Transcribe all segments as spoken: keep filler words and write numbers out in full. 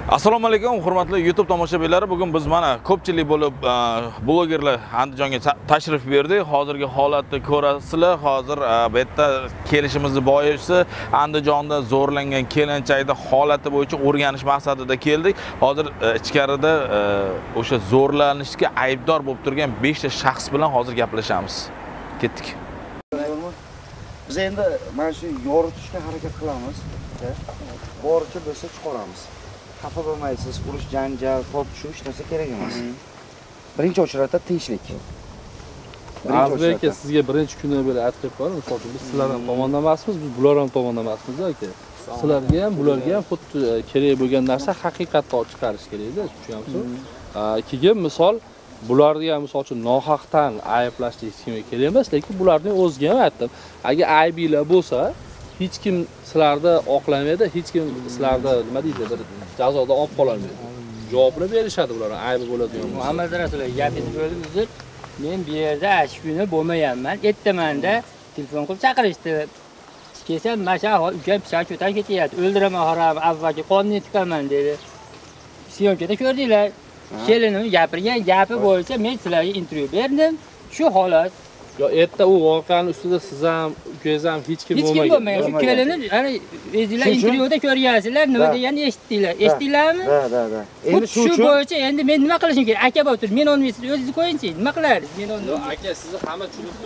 Assalomu alaykum, hurmatli YouTube tomoshabinlari. Bugun biz mana ko'pchilik bo'lib blogerlar Andijonga tashrif berdik. Hozirgi holatni ko'rasizlar. Hozir bu yerda kelishimizni boyisi Andijonda zo'rlangan kelinchakning holati bo'yicha o'rganish maqsadida keldik. Hozir ichkarida o'sha zo'rlanishga aybdor bo'lib turgan besh ta shaxs bilan hozir gaplashamiz. Ketdik. Biz endi mana shu yoritishga harakat qilamiz. Boricha bo'lsa chiqaramiz. Xafa bo'lmaysiz, urush, janjal, tortishuv hech narsa kerak emas. Birinchi o'chirada tinchlik. Azbek aka, sizga birinchi kundan beri aytib qo'yaman, misol uchun biz sizlar ham tomondan emasmiz, biz bular ham tomondan emasmiz aka. Sizlarga ham, bularga ham xuddi kerak bo'lgan narsa haqiqatni chiqarish kerak-da, tushunamsiz? Keyin misol bularga ham misol uchun nohaqdan ayblashni hech kimga kerak emas, lekin bularning o'ziga ham aytdim. Agar aybinglar bo'lsa, hech kim sizlarda oqlamaydi, hech kim sizlarda nima deydi, bir jazoda olib qololmaydi. Javobni berishadi ular, aybi bo'ladigan. Muhammad Rasululloh gapingizni bo'ldim uzr. Men bu yerda ash kuni bo'lmayapman. Ertamanda telefon qilib chaqirishdi. Kelsam, "Masha ukam pichoq ko'tarib ketyapti. O'ldiraman haram, avvalgi qonni tikaman" dedi. Syomkada ko'rdinglar. Kelinim gapirgan gapi bo'yicha men sizlarga intervyu berdim. Shu holat. Yo, erta u voqeaning ustida siz ham, ukangiz ham hech kim bo'lmagan. Hech kim bo'lmagan. Shu kelinim, ana o'zingizlar intervyuda ko'ryapsizlar, nima deganini eshitdinglar. Eshitdinglarmi? Da, da, da. Endi shu bo'yicha endi men nima qilishim kerak? Aka bo'lib turib, men olmaysiz, o'zingiz qo'yingchi. Nima qilasiz? Men olmayman. Aka, sizni hamma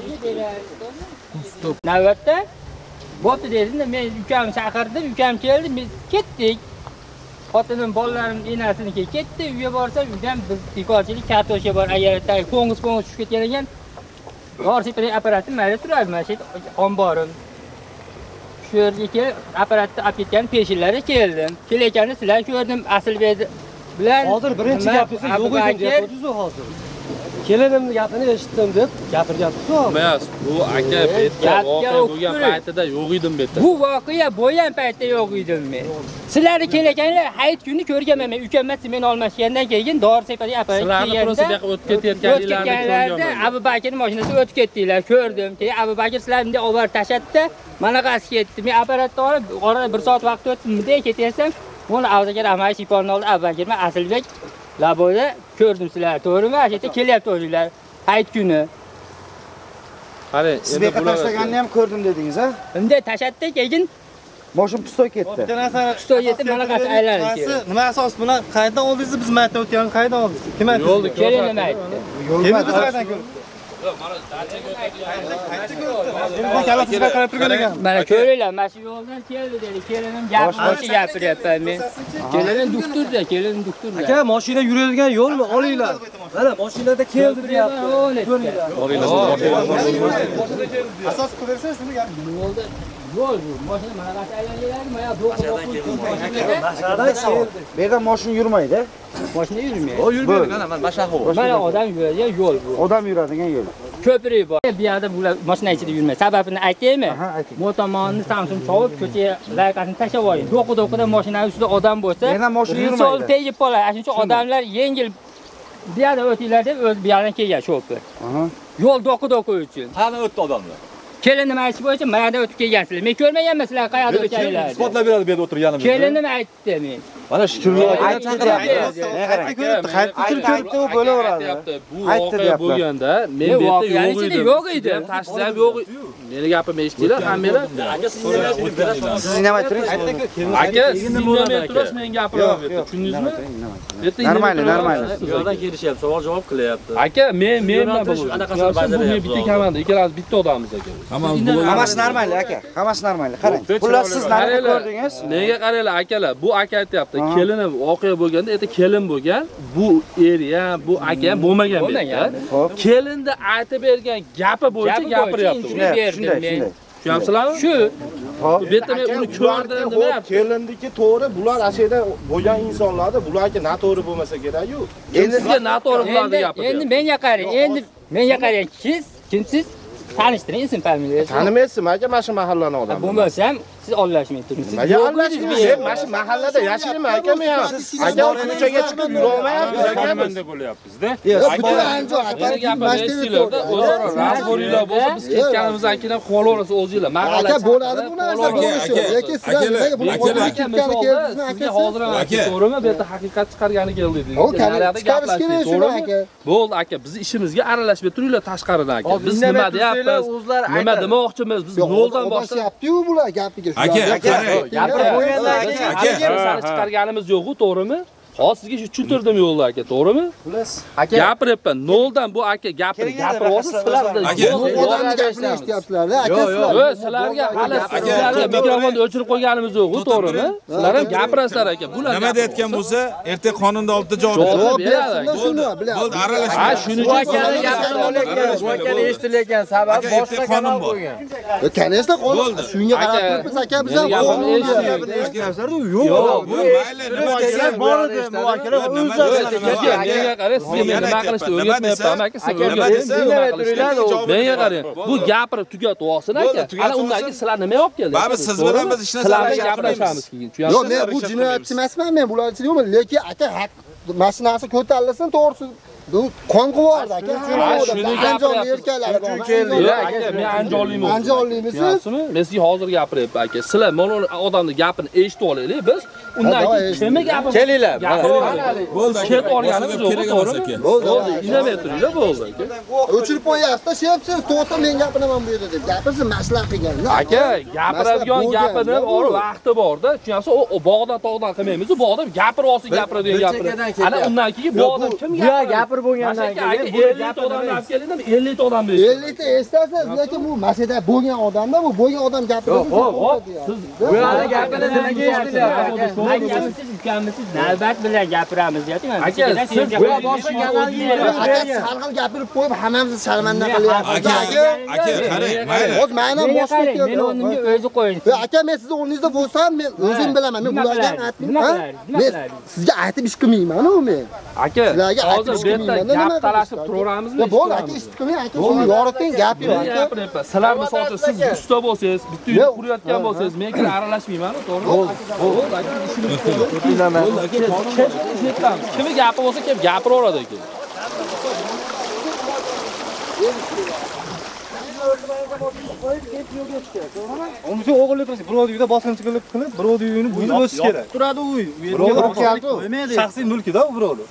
tushunib Navbatda bo'pti dedim, men ukam chaqirdim, ukam keldi, biz ketdik. Xotinim, bolalarim enasiniki ketdi, uyga borsam, uydan biz bekorchilik kartoshka bor, agar ko'ng'iz-ko'ng'iz tushib ketgan ekan, G'orsipining apparatim mayda turadi, mana shu omborim. Shu yerga kelib, apparatni olib ketgan peshinlari keldim. Kelayotganini sizlar ko'rdim, Asilbek bilan. Hozir birinchi gapingiz yo'q edi deyapsiz-ku hozir. Kelinimning gapini eshitdim deb gapiryapsiz-ku. Emas, bu aka betda voqea bo'lgan paytida yo'q edim betda. Bu voqea bo'lgan paytda yo'q edim men. Sizlarni kelayotganlar hayit kuni ko'rganman men. Ukammas men olmashgandan keyin Dorsepaga apparat kelganda. Sizlarni prosta bu yoqqa o'tib ketayotganlarni ko'rganman. Abu Bakrning mashinasi o'tib ketdinglar, ko'rdim. Keyin Abu Bakr sizlarni bunday olib tashatdi, manaqasi ketdi. Men apparatni olib, orada bir soat vaqt o'tdi, bunday ketaversam, uni avtogar amaliy shifonni oldi, Abu Bakr men Asilbek Laboda ko'rdim sizlar, to'g'rimi? Shu yerda kelyapti o'zinglar. Hayit kuni. Qarang, endi bular tashlaganini ham ko'rdim dedingiz, ha? Bunday tashatdi, keyin boshim pistoy ketdi. Pistoy yetib manaqasi aylanib keldi. Nima asos bilan qayerdan oldingiz biz maytda o'tganimiz qayerdan oldingiz? Kim aytdi? Yo'lda Keling nima aytdi? Yo'lda biz qayerdan ko'rdik? Mana dachaga Kalasiga qarab turgan ekan. Mana ko'ringlar, mana shu yo'ldan keldi dedi. Kelinim gapni gapiryapman men. Kelinim doktorda, kelinim doktorda. Aka, mashina yuradigan yo'lmi? Olinglar. Mana mashinada keldi deyapti. Ko'ringlar. Asos ko'rsangiz shuni gap. Yo'lda yo'l bu. Mashina manaqasi aylanadi, mana do'qib Bu yerdan mashina yurmaydi. Mashina yurmaydi. O yurmaydi, mana mashaxo. Mana odam yuradigan yo'l bu. Odam yuradigan yo'l. Ko'prik bor. Bu yerda bular mashina ichida yurmaydi. Sababini aytaymi? Aha, ayting. Bu tomonni Samsung chovib ko'chaga laykasini tashlab qo'ying. Do'qi-do'qida mashinaning ustida odam bo'lsa, Yerdan mashina yurmaydi. Risol tegib qoladi. Shuning uchun odamlar yengil bu yerda o'tinglar deb o'z bu yerdan kelgan shofir. Aha. Yo'l do'qi-do'qi uchun. Qani o'tdi odamlar. Kelinim aytish bo'yicha mayada o'tib kelgansizlar. Men ko'rmaganman sizlar qayerda o'tganinglarni. Isbotlab beradi bu yerda o'tirganimizni. Kelinim aytdi men. Mana shukurlar Chaqiryapti. Qaytib ko'ribdi, u bo'laveradi. Bu voqea bo'lganda men bu yerda yo'q edim. Yo'q edi. Tashlab yo'q. Meni gapimni eshitdinglar, hammanglar. Aka Siz indamay turing. Aka, siz indamay turasiz, men gapiraman bu yerda. Tushundingizmi? Normal, normal. Yo'ldan kelishyapti, savol javob qilyapti. Aka, men men bilan bu anaqasini bajaryapti. bitta komanda, ikkalamiz bitta odammiz aka. Hammasi normal, aka. Hammasi normal. Qarang. Xullas siz narsa ko'rdingiz. Menga qaranglar akalar, bu aka aytayapti, kelini voqea bo'lganda, erta kelin bo'lgan, bu er ham, bu aka ham bo'lmagan bu yerda. Kelinda aytib bergan gapi bo'yicha gapiryapti. Shunday, shunday. Tushunyapsizlarmi? Shu Bu yerda men uni ko'rdim deb kelindiki to'g'ri, bular ashada bo'lgan insonlarni, bularga noto'g'ri bo'lmasa kerak-ku. endi sizga noto'g'ri bularni gapirdi. Endi menga qarang, endi menga qarang, siz kimsiz? Tanishtiring, ism familiyangiz. Tanimaysizmi aka, mana shu mahallaning odami? Bo'lmasam, Siz olashmay turibsiz. Nega aralashmaysiz? Sen mana shu mahallada yashayman akam ham. Aka ko'chaga chiqib yurolmayapmiz akamiz deb bo'lyapmiz-da. Butun Andijon Meni gapimda o'zaro razboriylar bo'lsa biz ketganimizdan keyin ham qolaverasiz o'zinglar. Mahalla aka bo'ladi bu narsa bo'lishi. Lekin sizlar nimaga buni qo'yib ketgani keldingizmi aka? Hozir ham to'g'rimi? Bu yerda haqiqat chiqargani keldi dedingiz. O chiqarish kerak shuni aka. Bo'ldi aka, biz ishimizga aralashmay turinglar tashqaridan aka. Biz nima deyapmiz? Nima demoqchimiz? Biz yo'ldan boshlab boshlayapti-yu bular gapiga. Aka, qarang. Gapirib chiqarganimiz yo'q-ku, to'g'rimi? Hozir sizga shu tushuntirdim yo'lda aka, to'g'rimi? Aka gapiryapman. Noldan bu aka gapirib gapirib sizlarda odamni gapini eshityapsizlar-da aka. Yo'q, sizlarga hali sizlarga mikrofonni o'chirib qo'yganimiz yo'q-ku, to'g'rimi? Sizlar ham gapirasizlar aka. Bular Nima deyotgan bo'lsa, erta qonunda olibda javob Javob beradi. beradi. Shuni biladi. Bo'ldi, aralashma. Ha, shuning uchun akani gapirib olayotgan, bu akani eshitilayotgan sabab boshqa qonun bor. Kanesa qoldi. Shunga qarab turibmiz aka biz ham gapimni eshitdik. Yo'q, bu mayli, nima desak bor edi, bu akalar o'zlari menga qarang, sizga men nima qilishni o'rgatmayapman aka, siz o'rgating. Menga qarang, bu gapirib tugatib olsin aka. Ana undan keyin sizlar nima olib keldingiz? Baribir siz bilan biz ishni sizlarga gaplashamiz keyin. Yo'q, men bu jinoyatchi emasman, men bularchi yo'qman, lekin aka haq mashinasi ko'tarilsin, to'g'risi bu qon qivordi aka. Shuni Andijonlik erkaklar bor. Yo'q aka, men andijonlikman. Andijonlikmisiz? Men sizga hozir gapiryapman aka. Sizlar mana odamning gapini eshitib olaylik biz. Undan keyin kimi gapini kelinglar. Bo'ldi. Ket olganimiz yo'q, to'g'rimi? Bo'ldi. Indamay turinglar, bo'ldi aka. O'chirib qo'yapsiz, shepsiz, to'xta men gapiraman bu yerda deb. Gapirsin, maslahat qilgan. Aka, gapiradigan gapini bor, vaqti bor-da. Tushunasiz, u bog'dan tog'dan qilmaymiz, u bog'dan gapirib olsin, gapiradigan gapini. Ana undan keyin bu odam kim gapiradi? Gapirib bo'lgandan keyin bu ellik odamni olib keldingmi? ellik odamni. ellik ta esdasiz, lekin bu masjidda bo'lgan odamda, bu bo'lgan odam gapiradi. Hop, siz bu yerda gapini nimaga eshitilyapti? Aytgansiz, ukamisiz navbat bilan gapiramiz deyapman. Aka, siz bu boshqa kanalga sarg'il gapirib qo'yib hammamizni sharmanda qilyapsiz. aka, aka, qarang, mayli. Hozir meni ham boshqa keldi. Men o'rnimga o'zi qo'ying. Aka, men sizni o'rningizda bo'lsam, men o'zim bilaman. Men bularga aytmayman. Men sizga aytib ish qilmayman-ku men. aka, Sizlarga hozir bu yerda gap talashib turaveramizmi? Bo'ldi, aka, ish qilmang, aka. Shuni yoriting, gap yo'q. Gapiryapman. Sizlar misol uchun siz usta bo'lsangiz, bitta uyda qurayotgan bo'lsangiz, men keyin aralashmayman-ku, to'g'rimi? Bo'ldi, aka, ishimiz kimi gapi bo'lsa kelib gapiraveradi aka. Uni shu o'g'irlik qilish, birovning uyida bosqinchilik qilib, birovning uyini buzib o'tish kerak. Turadi uy. Birovning shaxsiy mulkida u birovlar.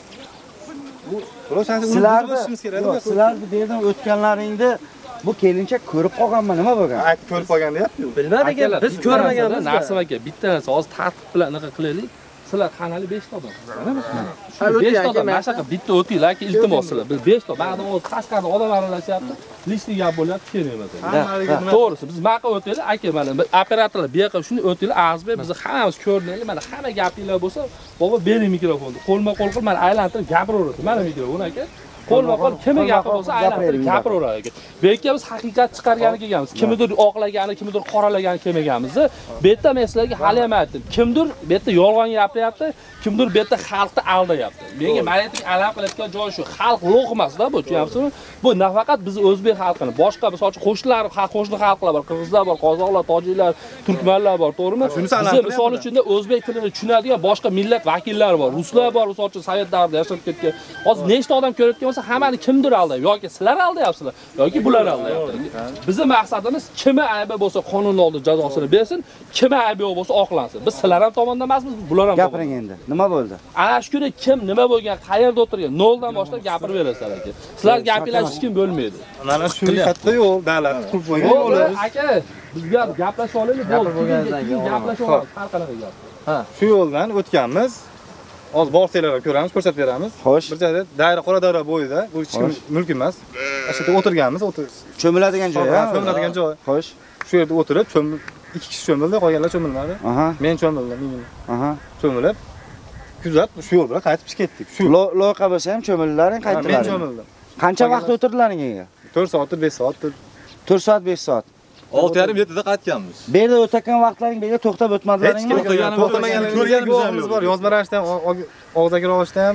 Bu birov shaxsiy mulkini buzib o'tishimiz kerak. Sizlar bu yerdan o'tganlaringda bu kelinchak ko'rib qolganman, nima bo'lgan? Aytib ko'rib qolgan deyapti-yu. Bilmadik, biz ko'rmaganmiz. Nasim aka, bitta narsa hozir tartib bilan anaqa qilaylik. Sizlar qanali besh ta odam. besh ta odam, mana shunaqa bitta o'tinglar aka, iltimos sizlar. Biz besh ta, ba'zi o'z tashqarida odam aralashyapti. Lishli gap bo'lyapti, kerak emas. To'g'risi, biz maqa o'taylik, aka, mana operatorlar bu yoqqa shuni o'taylik, Azizbek, biz hammamiz ko'rinaylik. Mana hamma gapinglar bo'lsa, baba bering mikrofonni. Qo'lma-qo'l qilib mana aylantirib gapiraverasiz. Mana mikrofon aka. Qo'lma-qo'l kimi gapi bo'lsa aylantirib gapiraveradi aka. Bu yerga biz haqiqat chiqargani kelganmiz. Kimnidir oqlagani, kimnidir qoralagani kelmaganmiz. Bu yerda men sizlarga hali ham aytdim. Kimdir bu yerda yolg'on gapiryapti, kimdir bu yerda xalqni aldayapti. Menga malatik alam qilayotgan joy shu. Xalq ulug' emas-da bu, tushunyapsizmi? Bu nafaqat biz o'zbek xalqini, boshqa misol uchun qo'shnilar, qo'shni xalqlar bor, qirg'izlar bor, qozoqlar, tojiklar, turkmanlar bor, to'g'rimi? Biz misol uchun o'zbek tilini tushunadigan boshqa millat vakillari bor. Ruslar bor, misol uchun Sovet davrida yashab ketgan. Hozir nechta odam ko'rayotgan bo'lsa, hammani kimdir aldayapti. Yoki sizlar aldayapsizlar, yoki bular aldayapti. Bizning maqsadimiz kimi aybi bo'lsa qonun oldida jazosini bersin, kimi aybi yo'q bo'lsa oqlansin. Biz sizlar ham tomondan emasmiz, biz bular ham. Gapiring endi. Nima bo'ldi? Ana shu kuni kim nima bo'lgan, qayerda o'tirgan, noldan boshlab gapirib berasizlar aka. Sizlar gapinglar hech kim bo'lmaydi. Mana shu katta yo'l, davlat qurib qo'ygan yo'llar. Aka, bizga gaplashib olaylik, bo'ldi. Gaplashib olamiz, har qanaqa gap. Ha, shu yo'ldan o'tganmiz. Hozir borsanglar ko'ramiz, ko'rsatib beramiz. Xo'sh. Bir joyda daira qora daira bo'yida, bu hech kim mulk emas. O'sha yerda o'tirganmiz, o'tir. Cho'miladigan joy, ha? Cho'miladigan joy. Xo'sh. Shu yerda o'tirib, cho'mil ikki kishi cho'mildi, qolganlar cho'milmadi. Aha. Men cho'mildim, men. Aha. Cho'milib kuzat shu yo'l bilan qaytib ketdik. Shu loyiqa bo'lsa ham cho'millaring qaytdilar. Men cho'mildim. Qancha vaqt o'tirdilaring ega? to'rt soat, besh soat. to'rt soat, besh soat. olti yarim yetida qaytganmiz. Bu yerda o'tgan vaqtlaring bu yerda to'xtab o'tmaganlaringmi? To'xtamaganimiz ko'rganimiz bor. Yozma ravishda ham, og'zaki ravishda ham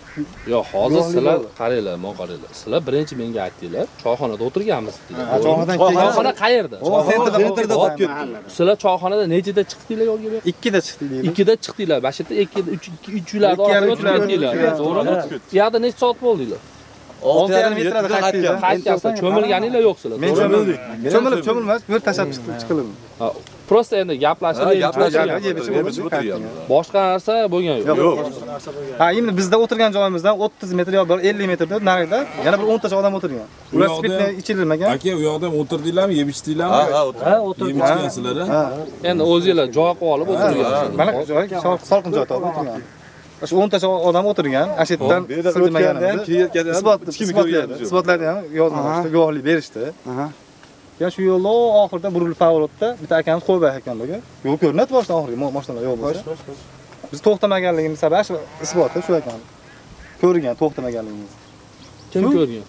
Yo'q, hozir sizlar qaranglar, men qaranglar. Sizlar birinchi menga aytdinglar, choyxonada o'tirganmiz dedinglar. Choyxonadan Choyxona qayerda? Sentrda o'tirdi olib ketdi. Sizlar choyxonada nechida chiqdinglar yo'lga? ikkida chiqdinglar. ikkida chiqdinglar. Mana shu yerda ikkida uch uch uylarda orqaga o'tib ketdinglar. To'g'rimi? Bu yerda necha soat bo'ldinglar? olti yarim metrda qaytgan. Qaytgansiz, cho'milganinglar yo'qsizlar. Men cho'mildik. Cho'milib, cho'milmas, bir tashab chiqilib. Prosta endi gaplashib, boshqa narsa bo'lgan yo'q. Yo'q. Ha, endi bizda o'tirgan joyimizdan o'ttiz metr yo ellik metrda narida yana bir o'ntacha odam o'tirgan. Ular spirtni ichilmagan. Aka, u yoqda ham o'tirdinglarmi, yeb ichdinglarmi? Ha, ha, o'tirdik. Yeb ichgansizlar. Endi o'zingizlar joy qilib olib o'tirgansizlar. Mana joy salqin joy topib o'tirgan. Shu o'ntacha odam o'tirgan. Ashitdan siljimaganida isbot isbotlaydi. Isbotlarni ham yozmoqda, guvohlik berishdi. Ya shu yo'lda oxirida burilib pavolotda bitta akamiz qo'yib ekan buga. Yo'l ko'rinadi boshdan oxiriga mashinalar yo'q bo'lsa. Biz to'xtamaganligimiz sabab isboti shu ekan. Ko'rgan to'xtamaganligimiz. Kim ko'rgan?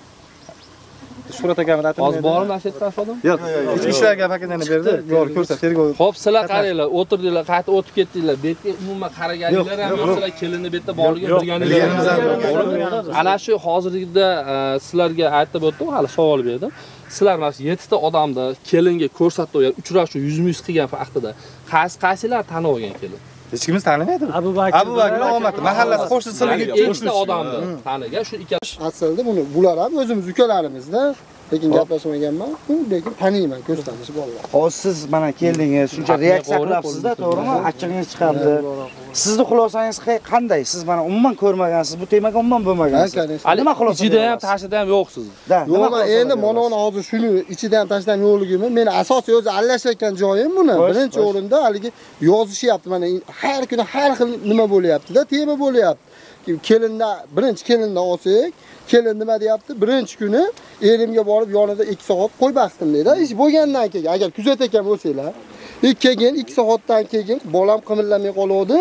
Shuhrat akamiz aytdi. Hozir bormi ashitdan odam? Yo'q. Ichki ishlar paketini berdi. Yo'q, ko'rsat, tergov. Xo'p, sizlar qaranglar, o'tirdinglar, qaytib o'tib ketdinglar. Bu yerga umuman qaraganinglar ham yo'q, sizlar kelinni bu yerda borligini bilganinglar. Ana shu hozirgida sizlarga aytib o'tdim, hali savol berdim. Sizlar mana shu yettita odamni kelinga ko'rsatib qo'ygan, uchrashuv yuz-yuz qilgan vaqtida qaysi qaysilar tanib olgan kelin? Hech kim tanimaydi. Abu Bakr. Abu Bakr omadi. Mahallasi qo'shnisilarga yettita odamni tanigan, shu ikkala aslida buni bular ham o'zimiz ukalarimizda, lekin gaplashmaganman, lekin taniyman, ko'z tanishi bolalar. Hozir siz mana keldingiz, shuncha reaksiya qilyapsiz-da, to'g'rimi? Achchig'ingiz chiqadi. Sizni xulosangiz qanday? Siz mana umuman ko'rmagansiz, bu temaga umuman bo'lmagansiz. Nima xulosa? Ichida ham, tashida ham yo'qsiz. Yo'q, endi mana hozir shuni ichida ham tashida ham yo'qligimi, meni asosiy o'zi aralashayotgan joyim buni. Birinchi o'rinda haligi yozishyapti, mana har kuni har xil nima bo'lyapti-da, tema bo'lyapti. Kelinda, birinchi kelindan olsak, kelin nima deyapti? Birinchi kuni erimga borib yonida ikki soat qo'y baqdim dedi. Ish bo'lgandan keyin, agar kuzatayotgan bo'lsanglar, keyin ikki soatdan keyin bolam qimirlamay qoldi.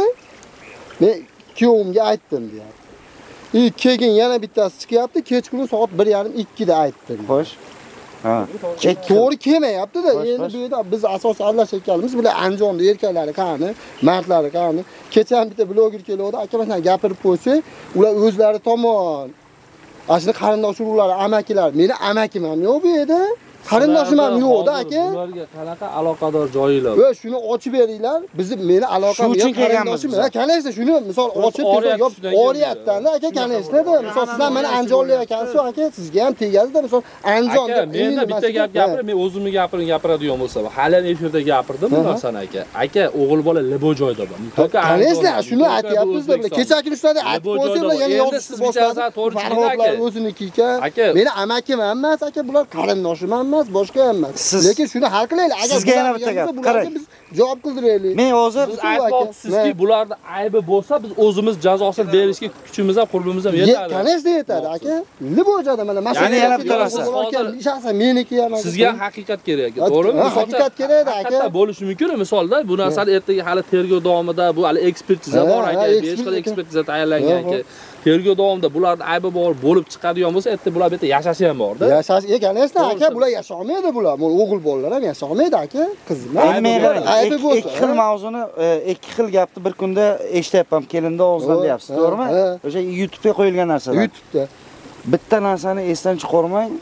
Men kuyovimga aytdim deyapti. E keyin yana bittasi chiqyapti, kechqurun soat bir yarim ikki da aytdim. Xo'sh. Ha. To'g'ri kelmayapti-da. Endi bu yerda biz asosan aralashayotganimiz bular Andijonda erkaklari qani, mardlari qani. Kecha ham bitta bloger keldi, aka mana gapirib qo'ysa, ular o'zlari tomon ashuni qarindosh urug'lari, amakilar, meni amakim ham yo'q bu yerda. Qarindoshim ham yo'q-da aka. Ularga qanaqa aloqador joyinglar? Va shuni ochib beringlar. Bizni meni aloqam yo'q, qarindoshim. Ha, kanaysa shuni misol ochib yo'q, oriyatdan aka kanaysa-da. Misol sizlar meni Andijonlik ekansiz, aka sizga ham tegadi-da. Misol Andijonda menda bitta gap gapirib, men o'zimni gapirim gapiradigan bo'lsam, hali efirda gapirdim bu narsani aka. Aka, o'g'il bola libo joyda bor. Kanaysa shuni aytyapmiz-da. Kechaki ularda aytib qo'ysanglar, yana yozishni boshladi. Farhodlar o'ziniki ekan. Meni amakim emas, aka, bular qarindoshim emas, boshqa emas. Lekin shuni hal qilaylik. Agar sizga yana bitta gap, qarang. Biz javob qildiraylik. Men hozir biz aytmoqchizki, bularda aybi bo'lsa, biz o'zimiz jazosini berishga kuchimiz ham, qurbimiz ham yetadi. Kanaysa yetadi, aka. Libojada mana mashina yana bitta narsa. Shaxsan meniki ham. Sizga ham haqiqat kerak, to'g'rimi? Haqiqat kerak-da, aka. Haqiqat bo'lishi mumkin, misolda bu narsani ertaga hali tergov davomida bu hali ekspertiza bor, aka. besh xil ekspertiza tayyorlangan, aka. Tergov davomida bularning aybi bor bo'lib chiqadigan bo'lsa, ertaga bular bu yerda yashashi ham bor-da. Yashash, ekanlar, aka, bular yasholmaydi bular. Men o'g'il bolalar ham yasholmaydi, aka. Qizlar. Aybi bo'lsa, ikki xil mavzuni, ikki xil gapni bir kunda eshityapman, kelinda og'zidan deyapsiz, to'g'rimi? O'sha YouTube'ga qo'yilgan narsalar. YouTube'da. Bitta narsani esdan chiqarmang.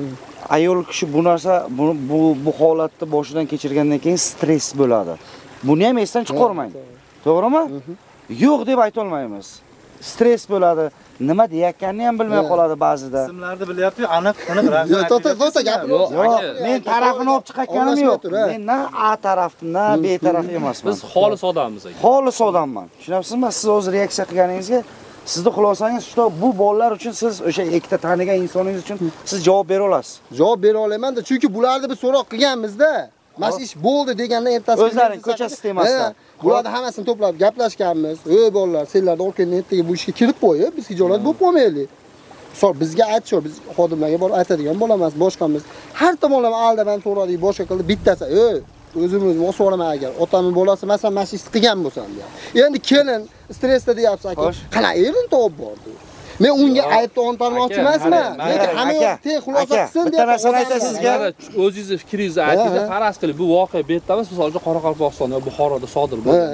Ayol kishi bu narsa bu bu holatni boshidan kechirgandan keyin stress bo'ladi. Buni ham esdan chiqarmang. To'g'rimi? Yo'q deb ayta olmaymiz. Stress bo'ladi. Nima deyotganini ham bilmay qoladi ba'zida. Ismlarni bilyapti-yu, aniq, aniq rasm. Yo'q, to'xta, to'xta gapir. Yo'q, men tarafini olib chiqayotganim yo'q. Men na A tarafim, na B taraf emasman. Biz xolis odammiz aka. Xolis odamman. Tushunasizmi? Siz o'z reaksiya qilganingizga sizni xulosangiz shu, bu bolalar uchun siz o'sha ikkita tanigan insoningiz uchun siz javob bera olasiz. Javob bera olaman-da, chunki bularni biz so'roq qilganmiz-da. Mana ish bo'ldi deganda ertasi o'zlaring ko'cha sistemasida. Bularni hammasini to'plab gaplashganmiz. Ey bolalar, sizlarni orqangdan ertaga bu ishga kirib qo'yib, biz hijolat bo'lib qolmaylik. Misol bizga aytishor, biz xodimlarga borib aytadigan bo'lamiz, boshqamiz. Har tomonlama aldaman so'radik, boshqa qildi, bittasi, ey o'zimiz so'rama agar otamning bolasi masalan mana shu ishni qilgan bo'lsam deyapti. Endi kelin stressda deyapsiz aka. Qana erini topib bordi. Men unga aybni ontarmoqchi emasman. Lekin hamma yo'q teng xulosa qilsin deb narsani aytasiz sizga. O'zingizni fikringizni ayting, faraz qilib bu voqea bu yerda emas, misol uchun Qoraqalpog'istonda, Buxoroda sodir bo'lganda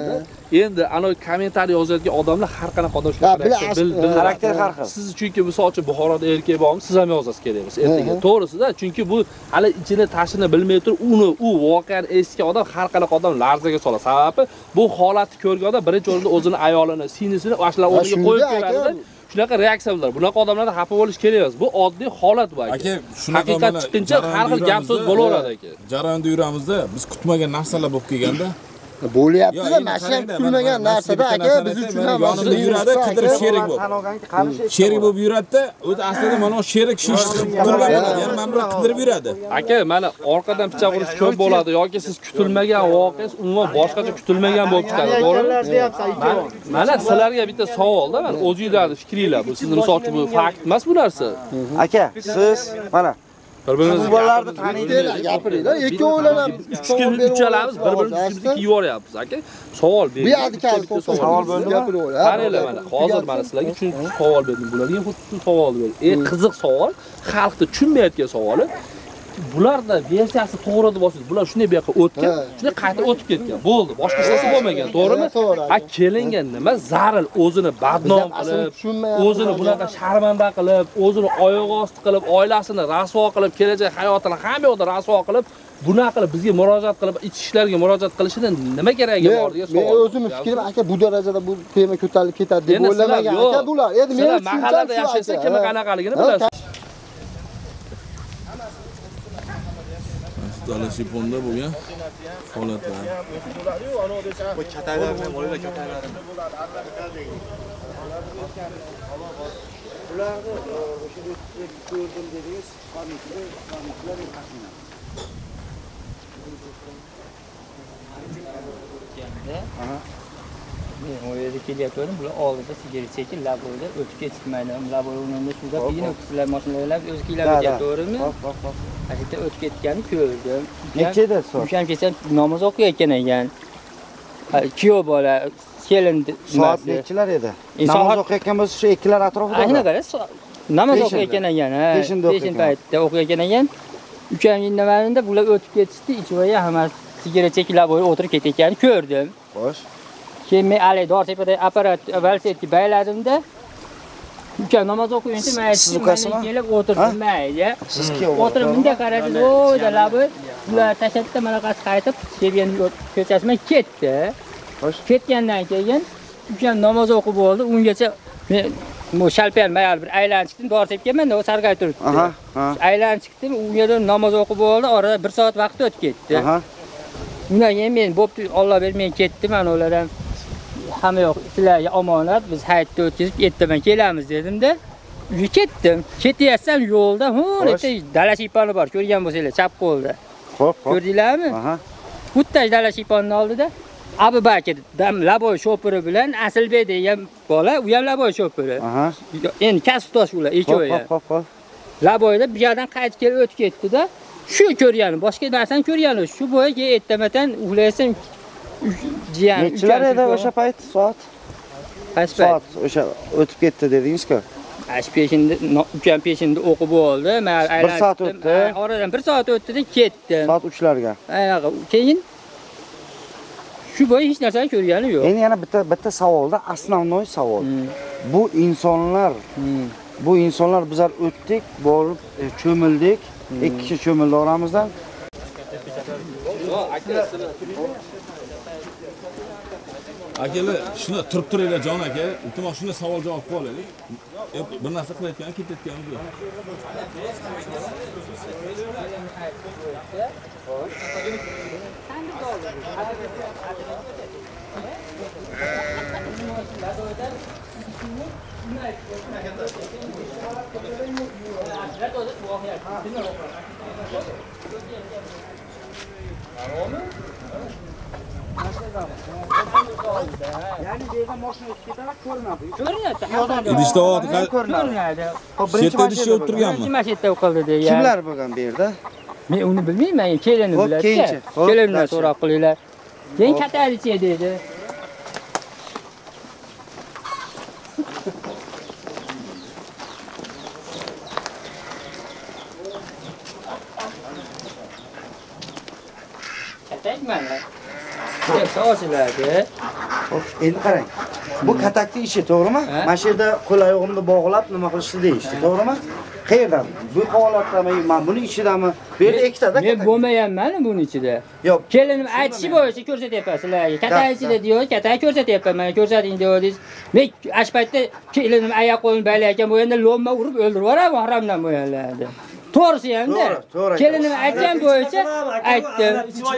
Endi ana kommentariy yozayotgan odamlar har qanaqa odam shunaqa xarakter har xil. Siz chunki misol uchun Buxoroda erkak bormi, siz ham yozasiz kerak bo'lsa ertaga. To'g'risi-da, chunki bu hali ichini tashini bilmay turib, uni u voqeani eshitgan odam har qanaqa odam larzaga soladi. Sababi bu holatni ko'rgan odam birinchi o'rinda o'zini ayolini, singlisini o'shalar o'rniga qo'yib ko'radi. Shunaqa reaksiya bo'ladi. Bunaqa odamlarda xafa bo'lish kerak emas. Bu oddiy holat bu aka. Aka, shunaqa haqiqat chiqquncha har xil gap so'z bo'laveradi aka. Jarayonda yuramizda biz kutmagan narsalar bo'lib kelganda bo'lyapti-da, mashina kutilmagan narsada aka biz uchun ham yonimda yuradi, qidirib sherik bo'lib. Sherik bo'lib yuradi-da, o'zi aslida mana shu sherik shish turgan bo'ladi. Ya'ni men bilan qidirib yuradi. Aka, mana orqadan pichoq urish ko'p bo'ladi yoki siz kutilmagan voqea, umuman boshqacha kutilmagan bo'lib chiqadi, to'g'rimi? Mana sizlarga bitta savol-da, mana o'zingizlarning fikringlar bu. Sizni misol uchun bu fakt emas bu narsa. Aka, siz mana bir-birimizni bolalarni taniydilar, gapiringlar. Ikkovlar ham uch kun uchalamiz bir-birimizni kiyib yuboryapmiz aka. Savol bering. Bu yerda savol bo'ldimi? Qaranglar mana, hozir mana sizlarga uchinchi savol berdim. Bularga ham xuddi savol berdim. Eng qiziq savol, xalqni tushunmayotgan savoli. Bularda versiyasi to'g'ri deb olsangiz, bular shunday bu yoqqa o'tgan, shunday qayta o'tib ketgan. Bo'ldi, boshqa narsa bo'lmagan, to'g'rimi? Ha, kelingan nima zaril o'zini badnom qilib, o'zini bunaqa sharmanda qilib, o'zini oyoq osti qilib, oilasini rasvo qilib, kelajak hayotini hamma yoqda rasvo qilib, bunaqa qilib bizga murojaat qilib, ichki ishlarga murojaat qilishini nima keragi bor degan savol. Men o'zimni fikrim aka, bu darajada bu tema ko'tarilib ketadi deb o'ylamagan aka bular. Endi men mahallada yashasa kim qanaqaligini bilasiz. Dala shiponda bo'lgan holatlar. Bu kataylarni ham olaylar, kataylarni. Ularni o'sha yerda ko'rdim dedingiz, qonunchilar, qonunchilar qashinlar. Aha. Men o yerda kelyapman, bular oldida sigaret chekib, laboda o'tib ketishmaydi. Laboda o'rnida shunda keyin o'qisizlar mashinalar o'zi kelib ketyapti, to'g'rimi? Hop, hop, hop. Ashita o'tib ketganini ko'rdim. Nechida soat? O'sham kesam namoz o'qiyotgan ekan. Kuyov bola, kelin soat nechilar edi? Namoz o'qiyotgan bo'lsa, shu ikkilar atrofida. Ayni qara, namoz o'qiyotgan ekan, ha. Peshin paytida o'qiyotgan ekan. Ukam indamanida bular o'tib ketishdi, ichvoya hammasi sigaret chekilab o'tirib ketayotganini ko'rdim. Xo'sh. Keyin men alay Dortepada apparat velosipedga bayladimda. Ukam namoz o'qiyotdi, men aytdim, kelib o'tirdim mayli. Siz kuyov. O'tirib bunday qaradi, o'yda labi, bular tashlatdi, manaqasi qaytib, Sebiyan ko'chasidan ketdi. Xo'sh. Ketgandan keyin ukam namoz o'qib bo'ldi, ungacha men bu shalpiyan mayal bir aylanib chiqdim, Dortepga men o sarg'ay turibdi. Aha, ha. Aylanib chiqdim, unga namoz o'qib bo'ldi, orada bir soat vaqt o'tib ketdi. Aha. Undan keyin men bo'pti, Alloh ber, men ketdim, mana ulardan hamma yo'q, sizlarga omonat, biz hayitda o'tkazib ertaman kelamiz dedim-da. Uyga ketdim. Ketyapsam yo'lda, ho'rata dala shiyponi bor, ko'rgan bo'lsanglar, chap qo'lda. Xo'p, xo'p. Ko'rdinglarmi? Aha. Xuddi dala shiyponining oldida Abu Bakr laboy shofiri bilan Asilbek degan bola, u ham laboy shofiri. Aha. Endi kasbdosh ular, ikkovi. Hop, hop, hop. Laboyda bir yerdan qaytib kelib o'tib ketdi-da. Shu ko'rganim, boshqa narsani ko'rganim. Shu bo'yi keyin ertamadan uxlaysam jiyan. Nechilar edi o'sha payt soat? Qaysi payt? Soat o'sha o'tib ketdi dedingiz-ku. Ash peshinda, ukam peshinda o'qib bo'ldi. Men aylanib. bir soat o'tdi. Oradan bir soat o'tdi-da ketdim. Soat uchlarga. Ayaqa. Keyin shu bo'yi hech narsani ko'rganim yo'q. Endi yana bitta bitta savolda, основной savol. Bu insonlar, bu insonlar bizlar o'tdik, borib cho'mildik. ikki kishi cho'mildi oramizdan. Akalar, shuni turib turinglar jon aka. Iltimos shuni savol javob qilib olaylik. Bir narsa qilayotgan, ketayotganimiz yo'q. Ya'ni deyga mashina o'tib ketadi, ko'rinadi. Ko'rinadi. Idishda ot ko'rinadi. Birinchi mashina o'tirganmi? Birinchi mashina o'qildi degan. Kimlar bo'lgan bu yerda? Men uni bilmayman, kelinni biladi. Kelindan so'rab qilinglar. Keyin katalichi dedi. Katak mana? Deb so'rashiladi. Endi qarang. Bu katakni ishi, to'g'rimi? Mana shu yerda qo'l oyog'imni bog'lab nima qilishni deyishdi, to'g'rimi? Qayerdan? Bu holatdami, men buni ichidami? Bu yerda ikkita-da. Men bo'lmayapman buni ichida. Yo'q. Kelinim aytishi bo'yicha ko'rsatyapman sizlarga. Katak ichida diyor, katak ko'rsatyapman. Mana ko'rsating deyapsiz. Men ash paytda kelinim oyoq qo'lini baylayotgan bo'lganda lomma urib o'ldirib yuboraman haramdan bo'lganlarni. To'g'risi ham-da. Kelinim aytgan bo'yicha aytdim.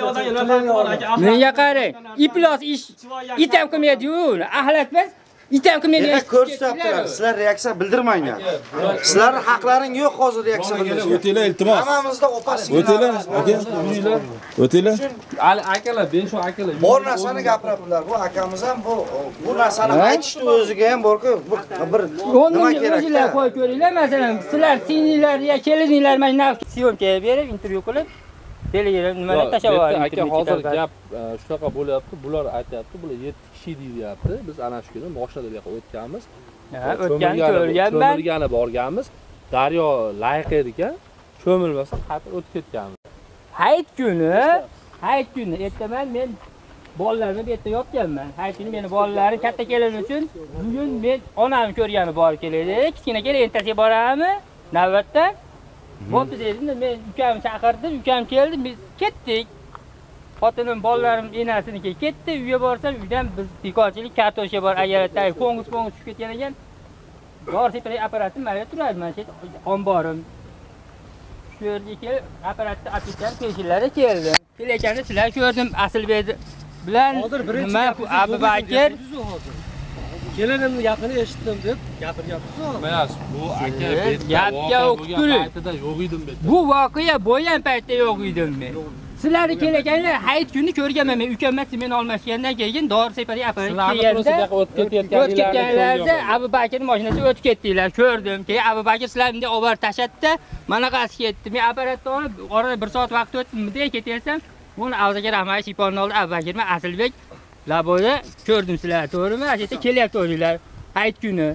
Menga qarang, iplos ish itam qilmaydi-yu, ahlatmas. Itam qilmaydi. Ko'rsatyaptilar. Sizlar reaksiya bildirmanglar. Sizlar haqlaring yo'q hozir reaksiya bildirishga. O'tinglar iltimos. Hammamizda opasi. O'tinglar, aka. O'tinglar. Ali akalar, ben shu akalar. Bor narsani gapiradilar. Bu akamiz ham bu bu narsani aytishni o'ziga ham bor-ku, bir nima kerak? O'zinglar qo'yib ko'ringlar, masalan, sizlar sininglar yo kelininglar mana nav syomkaga berib, intervyu qilib, Telegram nimalar tashab yuboring. Aka hozir gap shunaqa bo'lyapti. Bular aytayapti, bular yetti kishi deyapti. Biz ana shu kuni moshinada bu yoqqa o'tganmiz. Ha, o'tgan ko'rganman. Cho'milgani borganmiz. Daryo layiq edi ekan. Cho'milmasa qattiq o'tib ketganmiz. Hayit kuni, hayit kuni ertaman men bolalarni bu yerda yotganman. Hayit kuni meni bolalarim katta kelin uchun bugun men onamni ko'rgani borib keladi. Kichkina kelin ertasiga boramiz. Navbatda bo'pti dedim, men ukamni chaqirdim, ukam keldi, biz ketdik. Xotinim, bolalarim enasinikiga ketdi, uyga borsam, uydan biz bekorchilik kartoshka bor, agarda qo'ng'iz qo'ng'iz tushib ketgan ekan. Dori sepray apparatim mana turadi, mana shu omborim. Shu yerga kelib, apparatni opetgan peshinlari keldi. Kelganda sizlar ko'rdim, Asilbek bilan nima Abubakir Kelinimni gapini eshitdim deb gapiryapsiz. Emas, bu aka gapga o'qitdi. Yo'q edim bet. Bu voqea bo'lgan paytda yo'q edim men. Sizlarni kelganlar hayit kuni ko'rganman men. Ukammas men olmashgandan keyin dori separiy apparat kelganda o'tib ketganlarda Abubakirning mashinasi o'tib ketdilar, ko'rdim. Keyin Abubakir sizlarni bunday olib tashatdi, manaqasi ketdi. Men apparatni olib, orada bir soat vaqt o'tdi, bunday ketaversam, buni avzaga rahmat shiponni oldi Abubakir, men Asilbek Laboda ko'rdim sizlar, to'g'rimi? Asheta kelyapti o'zinglar. Hayit kuni.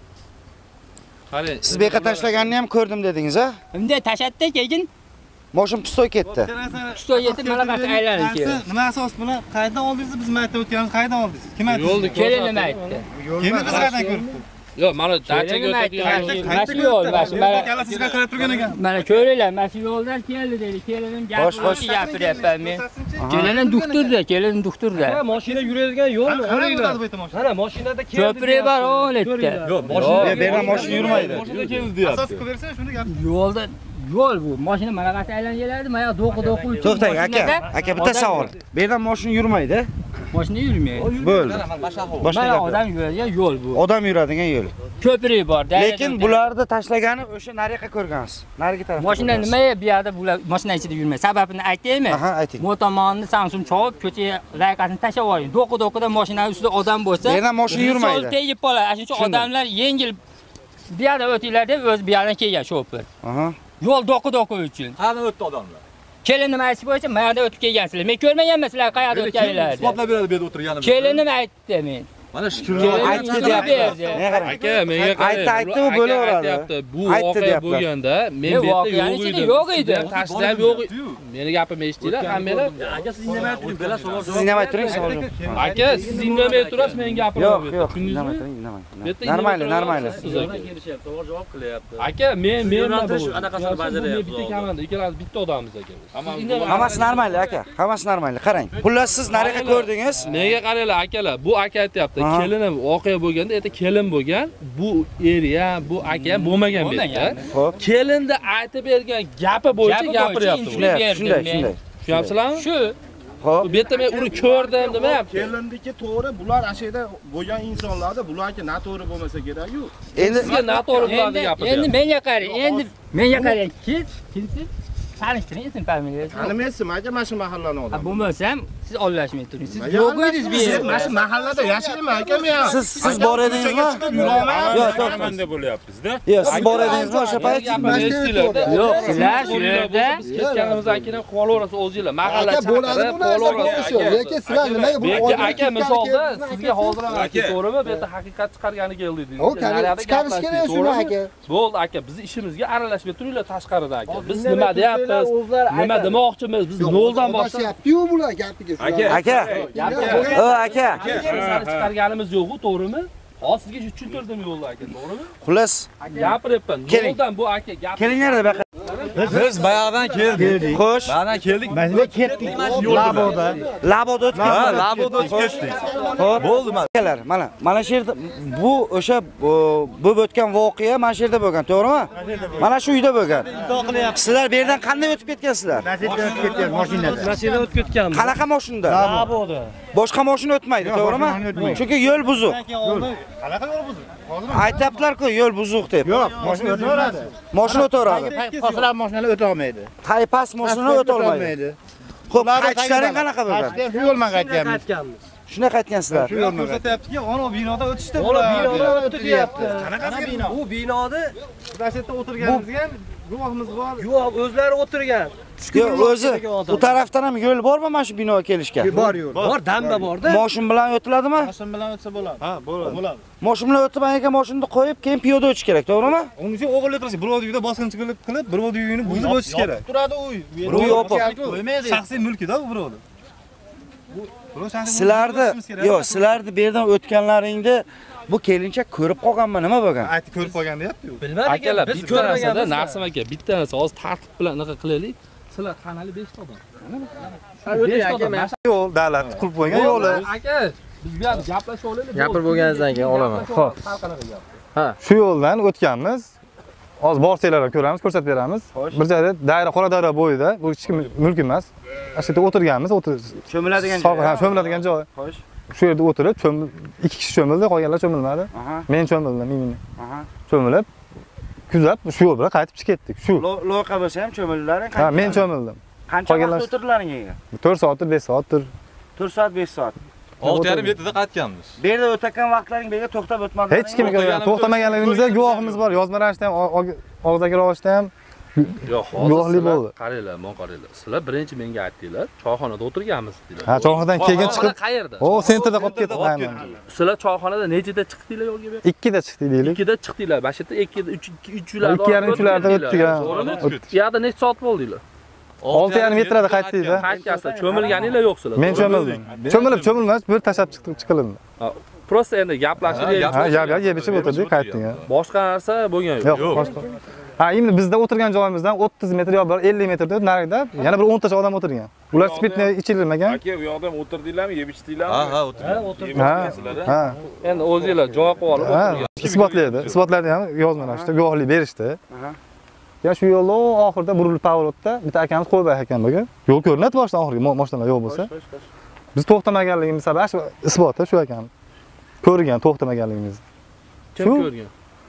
Qarang, Siz beqa tashlaganini ham ko'rdim dedingiz, ha? Bunday tashatdi, keyin Moshin pistoy ketdi. pistoy yetib manaqasi aylanib keldi. Nima asos bilan qayerdan oldingiz? Biz maytda o'tganimiz qayerdan oldingiz? Kim aytdi? Yo'lda Kelin aytdi. Kim biz qayerdan ko'ribdi? Yo'q, mana dachaga o'tgan. Mana shu yo'l, mana shu mana Kalla sizga qarab turgan ekan. mana ko'ringlar, mana shu yo'ldan keldi dedi. Kelinim gapni gapiryapman men. Kelinim doktorda, kelinim doktorda. Ha, mashina yuradigan yo'lmi? Qaranglar bu yerda mashina. Mana mashinada keldi. Ko'prik bor o'g'letda. Yo'q, mashina Bu yerda mashina yurmaydi. Mashina keldi deyapti. Asos qilib bersang shuni gap. Yo'lda yo'l bu. Mashina manaqasi aylanib kelardi, mana do'qi-do'qi uchun. To'xtang aka, aka bitta savol. Bu yerdan mashina yurmaydi. Mashina yurmaydi. Bo'ldi. Boshqa Mana gap. odam yuradigan yo'l bu. Odam yuradigan yo'l. Ko'prik bor. Lekin bularni tashlagani o'sha nariga ko'rgansiz. Narigi tarafda. Mashina nimaga bu yoqda bular mashina ichida yurmaydi? Sababini aytaymi? Aha, ayting. Bu tomonni Samsung chopib, ko'chaga laykasini tashlab yuboring. Do'qi-do'qida mashina ustida odam bo'lsa, Bu yerdan mashina yurmaydi. Tegib qoladi. Shuning uchun odamlar yengil bu yoqda o'tinglar deb o'z bu yoqdan kelgan shofir. Aha. Yo'l do'qi-do'qi uchun. Qani o'tdi odamlar? Kelinim aytish bo'yicha mana yoqda o'tib kelgansizlar. Men ko'rmaganman sizlar qayerda o'tganinglarni. Isbotlab beradi bu yerda o'tirganimizni. Kelinim aytdi men. Mana shu Aytdi deyapti. Aka, menga qarang. Aytdi, aytdi, u bo'laveradi. Bu Aytdi voqea deyapti. bo'lganda men bu yerda yo'q edim. yo'q edi. Tashlab yo'q. Meni gapimni eshitdinglar, hammanglar. aka siz indamay turing, bela savol Siz indamay turing, savol yo'q. Aka, siz indamay turasiz, men gapirimni Yo'q, berdim. yo'q, Tushundingizmi? indamay turing, indamay. Bu yerda Normalniy, indamay normalniy. turasiz aka. kelishyapti, savol javob qilyapti. Aka, men men yo'naltirish anaqasini bajaryapmiz. Bitta komanda, ikkalamiz bitta odammiz aka biz. Hammasi normalniy aka. Hammasi normalniy. Qarang. Xullas siz nariga ko'rdingiz. Menga qaranglar akalar, bu aka aytayapti, kelinim voqea bo'lganda, erta kelin bo'lgan, bu er ham, bu aka ham bo'lmagan bu yerda. Xo'p. Kelinda aytib bergan gapi bo'yicha gapiryapti. Shunday, shunday, shunday. Tushunyapsizlarmi? Shu Xo'p. Bu yerda men uni ko'rdim demayapti. Kelindiki to'g'ri, bular ashada bo'lgan insonlarda bularga noto'g'ri bo'lmasa kerak-ku. Endi Sizga noto'g'ri bularni gapiryapti. Endi menga qarang, endi menga qarang. Siz kimsiz? Tanishtiring, ism familiyangizni. Tanimaysiz, aka, mana shu mahallani Ha, odami. bo'lmasam, siz olashmay turing. Siz yo'q edingiz bu yerda. Mana shu mahallada yashayman, aka men. siz siz bor edingizmi? Yo'q, to'xtang. bo'lyapmiz-da. Yo'q, siz bor edingizmi o'sha payt? Yo'q, sizlar shu yerda biz ketganimizdan keyin qilib olaverasiz o'zinglar. Mahalla aka bo'ladi bu narsa bo'lishi. Lekin sizlar nimaga bu Lekin aka misolda sizga hozir ham aytdim, to'g'rimi? Bu yerda haqiqat chiqargani keldi dedingiz. O, chiqarish kerak shuni aka. Bo'ldi aka, biz ishimizga aralashmay turinglar tashqarida aka. Biz nima deyapmiz? Nima demoqchimiz? Biz noldan boshlayapti. Boshlayapti-yu bular gapiga. aka aka o aka sari chiqarganimiz yo'q-ku, to'g'rimi? Hozir sizga tushuntirdim yo'lda aka, to'g'rimi? xullas gapiryapman. Yo'ldan bu aka gap. Kelinglar bu yoqqa. Biz bayog'dan keldik. Xo'sh. Bayog'dan keldik. Mana ketdik. Laboda. Laboda o'tib Ha, laboda o'tib ketdik. Xo'p, bo'ldi mana. Akalar, mana mana shu yerda bu o'sha bo'lib o'tgan voqea mana shu yerda bo'lgan, to'g'rimi? Mana shu uyda bo'lgan. Sizlar bu yerdan qanday o'tib ketgansizlar? Mashinada o'tib ketgan, mashinada. Mashinada o'tib ketganmiz. Qanaqa mashinada? Laboda. Boshqa mashina o'tmaydi, to'g'rimi? Chunki yo'l buzuq. Qanaqa yo'l buzuq? Aytiblar-ku, yo'l buzuq deb. Yo'q, mashina o'taveradi. Mashina o'taveradi. Paslar mashinalar o'ta olmaydi. Past mashina o'ta olmaydi. Xo'p, qaytishlaring qanaqa bo'lgan? Shu yo'ldan qaytganmiz. Shuna qaytgansizlar. Shu yo'lni ko'rsatyaptiki, ana binoda o'tishdi. Ona binodan o'tdi deyapti. Qanaqa bino? Bu binoda Dashtda o'tirganimizga guvohimiz bor. yo'q, o'zlari o'tirgan. Yo'q, o'zi u tarafdan ham yo'l bormi mana shu binoga kelishga? Bor yo'l. Bor, damba borda. Mashin bilan o'tiladimi? Mashin bilan o'tsa bo'ladi. Ha, bo'ladi. Bo'ladi. Mashin bilan o'tib aka mashinani qo'yib, keyin piyoda o'tish kerak, to'g'rimi? Uning uchun o'g'irlik qilish, birovning uyida bosqinchi qilib qilib, birovning uyini buzib o'tish kerak. Turadi uy. Uy yopiq. Shaxsiy mulkida u birovni. Sizlarni, yo'q, sizlarni bu yerdan o'tganlaringni bu kelinchak ko'rib qolganmi, nima bo'lgan? Aytib ko'rib qolgan deyapti-ku. Bilmadik. Akalar, bitta narsada, Nasim aka, bitta narsa hozir tartib bilan anaqa qilaylik. Sizlar qanali besh ta odam. Yo'l davlat qilib qo'ygan yo'li. Aka, biz bu yerda gaplashib olaylik. Gapirib bo'lganingizdan keyin olaman. Xo'p. Ha, shu yo'ldan o'tganmiz. Hozir borsanglar ko'ramiz, ko'rsatib beramiz. Bir joyda daira, qora daira bo'yida, bu hech kim mulk emas. Shu yerda o'tirganmiz, o'tir. Cho'miladigan joy. Ha, cho'miladigan joy. Xo'sh. Shu yerda o'tirib, cho'mil ikki kishi cho'mildi, qolganlar cho'milmadi. Men cho'mildim, men. Aha. Cho'milib kuzatib shu yo'l bilan qaytib chiqib ketdik. Shu. Loqa bo'lsa ham cho'mildilaring. Ha, men cho'mildim. Qancha vaqt o'tirdilaring ega? to'rt soatdir, besh soatdir. to'rt soat, besh soat. olti yarim yetida qaytganmiz. Bu yerda o'tgan vaqtlaring bu yerga to'xtab o'tmadinglar. Hech kimga to'xtamaganligimizga guvohimiz bor. Yozma ravishda ham, og'zaki ravishda ham Yo'q, guvohlik hozir bo'ldi. qaranglar, men qaranglar. Sizlar birinchi menga aytdinglar, choyxonada o'tirganmiz dedilar. Ha, choyxonadan keyin chiqib. Qayerda? O, sentrda qolib ketdi, aynan. Sizlar choyxonada nechida chiqdinglar yo'lga bu? ikkida chiqdik deylik. ikkida chiqdinglar. Mana shu yerda ikkida, uch, uch-larda. ikki yarim uchlarda o'tdik. Bu yerda necha soat bo'ldinglar? olti yarim metrda qaytdik-da. Qaytgansizlar, cho'milganinglar yo'qsizlar. Men cho'mildim. Cho'milib, cho'milmas, bir tashab chiqib chiqilindi. Prosta endi gaplashib, ha, gap gap yeb ichib o'tirdik, qaytdik. Boshqa narsa bo'lgan yo'q. Yo'q, boshqa. Ha, endi bizda o'tirgan joyimizdan o'ttiz metr yo ellik metrda narida yana bir o'n tacha odam o'tirgan. Ular spirtni ichilmagan. Aka, u yoqda o'tirdinglarmi, yeb ichdinglarmi? Ha, ha, o'tirdik. Ha, ha. Endi o'zingizlar joy qilib olib o'tirgan. Isbotlaydi. Isbotlarni ham yozmalar işte, guvohlik berishdi. Ya shu yo'lda oxirida burilib pavorotda bitta akamiz qo'yib ekan bo'lgan. Yo'l ko'rinadi boshdan oxirgi mashinalar yo'q bo'lsa. Biz to'xtamaganligimiz sabab shu isboti shu ekan. Ko'rgan to'xtamaganligimizni. Kim ko'rgan?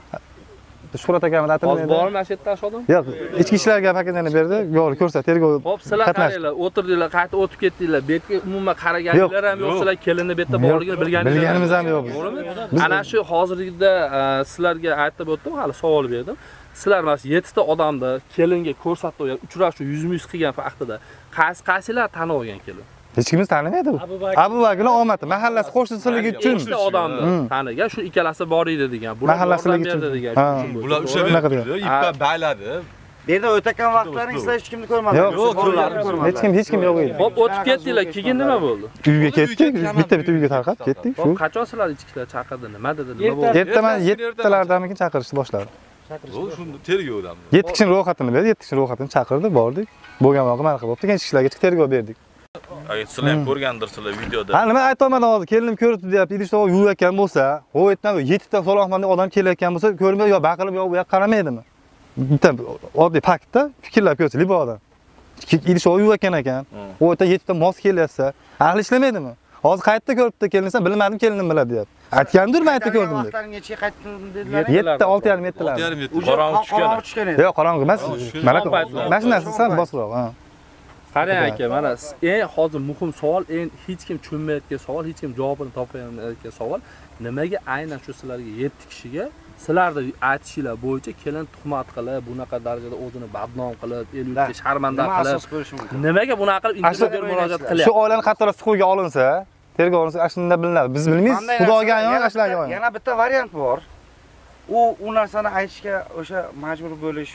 Shuhrat akamiz aytdi. Hozir bormi mana shu yerda odam? Yo'q, ichki ishlarga paketini berdi, yo'q ko'rsat, tergov. Xo'p, sizlar qaranglar, o'tirdinglar, qaytib o'tib ketdinglar. Bu yerga umuman qaraganinglar ham yo'q, sizlar kelinni bu yerda borligini bilganinglar. Bilganimiz ham yo'q. To'g'rimi? Ana shu hozirgida sizlarga aytib o'tdim, hali savol berdim. Sizlar mana shu yettita odamni kelinga ko'rsatib qo'ygan, uchrashuv yuz-yuz qilgan vaqtida qaysi qaysilar tanib olgan kelin? Hech kimimiz tanimaydi bu. Abu Bakr omati, mahallasi qo'shnisiligi uchun ikkita odamni tanigan, shu ikkalasi bor edi degan. Bular mahallasiligi uchun degan. Bular o'sha yerda ipdan bayladi. Bu yerda o'tgan vaqtlaring sizlar hech kimni ko'rmadingiz. Yo'q, hech kim, hech kim yo'q edi. Xo'p, o'tib ketdinglar, keyin nima bo'ldi? Uyga ketdik, bitta-bitta uyga tarqab ketdik. Shu qachon sizlar ichkilar chaqirdi, nima dedi, nima bo'ldi? Ertaman yettalardan keyin chaqirishni boshladi. Bu shunda tergovdan. yetti kishining ro'yxatini berdi, yetti kishining ro'yxatini chaqirdi, bordik. Bo'lgan voqea mana qilib, keyin ichki ishlarga chiqib tergov berdik. Sizlar ham ko'rgandirsizlar videoda. Ha, nima aytolmadim hozir, kelinim ko'ribdi deyapti. Idishda yuvayotgan bo'lsa, u yerdan yettita saloqmanda odam kelayotgan bo'lsa, ko'rmaydi yo baqirib yo bu yoqqa qaramaydimi? Bitta oddiy faktda fikrlab ko'rsa, libo odam. Idishda yuvayotgan ekan. U yerda yettita mos kelyapsa, ahli ishlaydimi? Hozir qayerda ko'ribdi kelinsa, bilmadim, kelinim biladi deyapti. Aytgandirmi, aytib ko'rdim deb. Vaqtlaringga qaytdim dedilar. yetti, olti yarim metrlar. Qorong'i tushgan. Yo'q, qorong'i emas. Mana mashinasi sal bosroq, ha. Qarang aka, mana eng hozir muhim savol, eng hech kim tushunmayotgan savol, hech kim javobini topmayotgan savol, nimaga aynan shu sizlarga yetti kishiga sizlarning aytishinglar bo'yicha kelin tuhmat qilib, bunaqa darajada o'zini badnom qilib, el yurtga sharmanda qilib, nimaga bunaqa qilib intervyuga murojaat qilyapti? Shu oilani qatorasi qo'yga olinsa, tergov olinsa, shunda bilinadi. Biz bilmaymiz, Xudoga ayon, ashlarga ayon. Yana bitta variant bor. U u narsani aytishga o'sha majbur bo'lish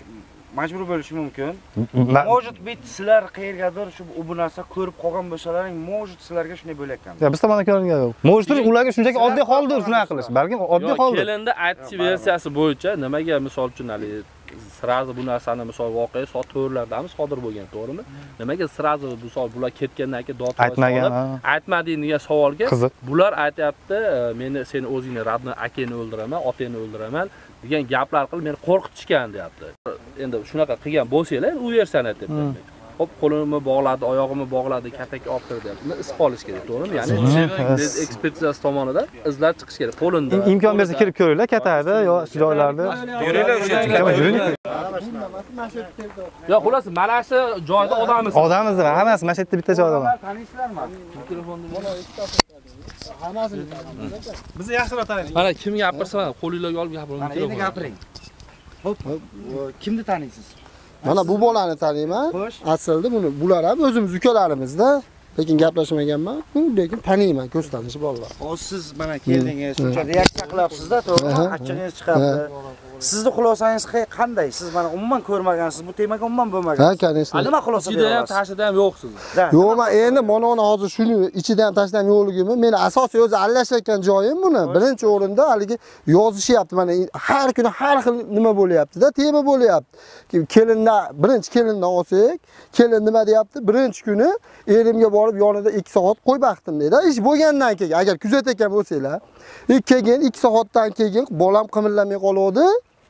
majbur bo'lishi mumkin. Mojit bit sizlar qayergadir shu bu narsa ko'rib qolgan bo'lsalaring, mojit sizlarga shunday bo'layotgan. Ya biz tomonidan ko'ringan yo'q. Mojit ularga shunchaki oddiy holdir shunaqa qilish. Balki oddiy holdir. Kelindi aytish versiyasi bo'yicha nimaga misol uchun hali sirazi bu narsani misol voqea soat to'rtlarda sodir bo'lgan, to'g'rimi? Nimaga sirazi misol bular ketgandan keyin dod aytmagan, aytmading degan savolga bular aytayapti, meni seni o'zingni radni akangni o'ldiraman, otangni o'ldiraman degan gaplar qilib meni qo'rqitishgan deyapti. Endi shunaqa qilgan bo'lsanglar, u versiyani aytyapman. Hop, qo'limni bog'ladi, oyog'imni bog'ladi, katak olib kirdi deyapti. Buni is qolish kerak, to'g'rimi? Ya'ni ekspertizasi tomonidan izlab chiqish kerak. Qo'linda imkon bersa kirib ko'ringlar, katada yo shu joylarda. Yuringlar o'sha. Yo, xullas, mana shu joyda odammiz. Odammiz, hammasi mana shu yerda bitta joyda bor. Tanishlarmi? Mikrofonni hammasi bizni yaxshiroq taniylik. Mana kim gapirsa, qo'lingizga olib gapiring. Endi gapiring. Hop, kimni taniysiz? Mana bu bolani taniyman. Aslida buni bular ham o'zimiz ukalarimizda, lekin gaplashmaganman. Lekin taniyman, ko'z tanishi bolalar. Hozir siz mana keldingiz, shuncha reaksiya qilyapsiz-da, to'g'rimi? Achchig'ingiz chiqyapti. Sizni xulosangiz qanday? Siz mana umuman ko'rmagansiz, bu temaga umuman bo'lmagansiz. Ha, конечно. Nima xulosa Ichida ham tashida ham yo'qsiz. Yo'q, men endi mana hozir shuni ichida ham tashlab yo'qligimni, meni asosiy o'zi aralashayotgan joyim buni. Birinchi o'rinda haligi yozishyapti, mana har kuni har xil nima bo'lyapti-da, tema bo'lyapti. Kelinda, birinchi kelindan olsak, kelin nima deyapti? Birinchi kuni erimga borib yonida ikki soat qo'y baxtim dedi. Ish bo'lgandan keyin, agar kuzatayotgan bo'lsanglar, keyin ikki soatdan keyin bolam qimirlamay qoldi.